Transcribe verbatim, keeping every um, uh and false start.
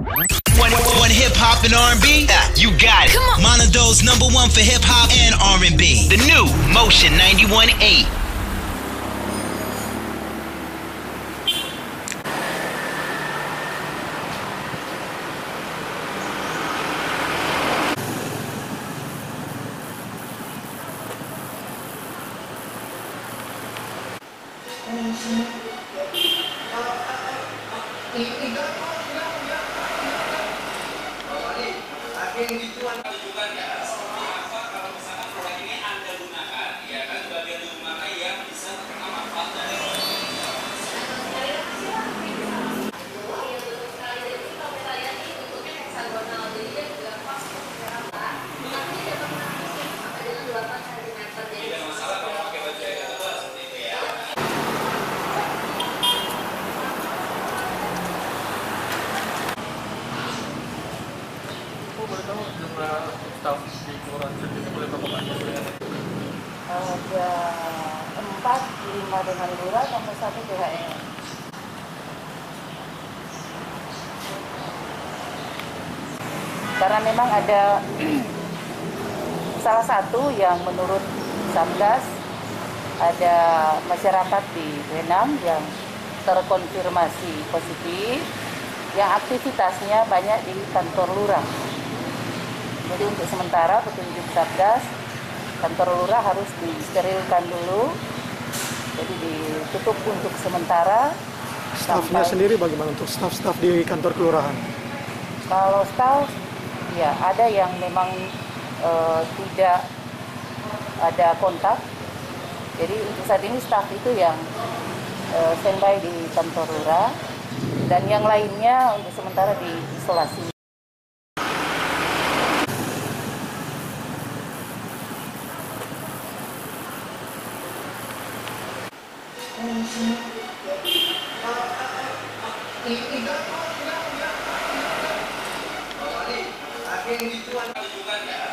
One, one hip hop and R and B? You got it. Monado's number one for hip hop and R and B. The new Motion ninety-one point eight. Ada empat, lima dengan lurah, sampai satu D H R. Karena memang ada salah satu yang menurut Satgas ada masyarakat di Wenam yang terkonfirmasi positif, yang aktivitasnya banyak di kantor lurah. Jadi untuk sementara petunjuk Satgas, kantor lurah harus disterilkan dulu, jadi ditutup untuk sementara. Stafnya sampai... sendiri bagaimana untuk staf-staf di kantor kelurahan? Kalau staf, ya ada yang memang e, tidak ada kontak. Jadi untuk saat ini staf itu yang e, standby di kantor lurah, dan yang lainnya untuk sementara diisolasi. Ini